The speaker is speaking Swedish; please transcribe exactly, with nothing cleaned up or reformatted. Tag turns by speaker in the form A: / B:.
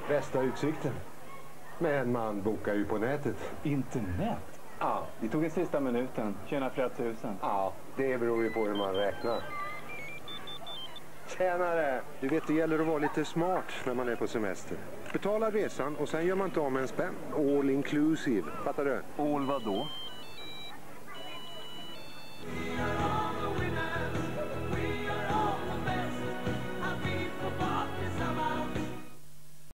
A: Bästa utsikten. Men man bokar ju på nätet.
B: Internet?
A: Ja.
B: Vi tog en sista minuten. Tjänar flera tusen.
A: Ja, det beror ju på hur man räknar. Tjänare! Du vet, det gäller att vara lite smart när man är på semester. Betala resan och sen gör man inte av med en spänn. All inclusive. Fattar du?
B: All vad då?